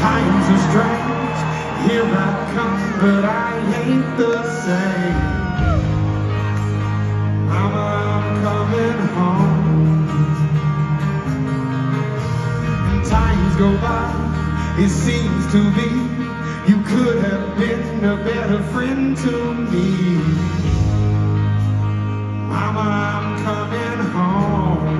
Times are strange, here I come, but I ain't the same. Mama, I'm coming home. And times go by, it seems to be you could have been a better friend to me. Mama, I'm coming home.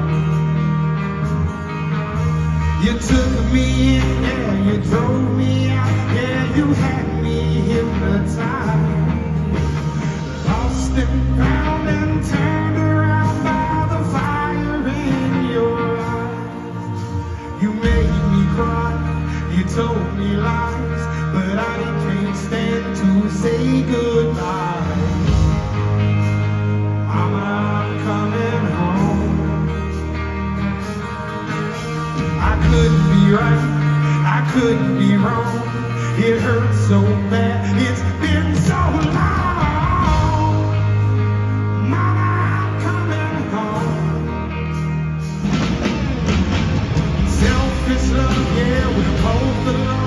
You took me in, yeah, you drove me out, yeah, you had me hypnotized. Lost and found and turned around by the fire in your eyes. You made me cry, you told me lies, but I can't stand to say goodbye. Mama, I'm coming home. I couldn't be right, I couldn't be wrong. It hurts so bad, it's been so long. Mama, I'm coming home. Selfish love, yeah, we're both alone.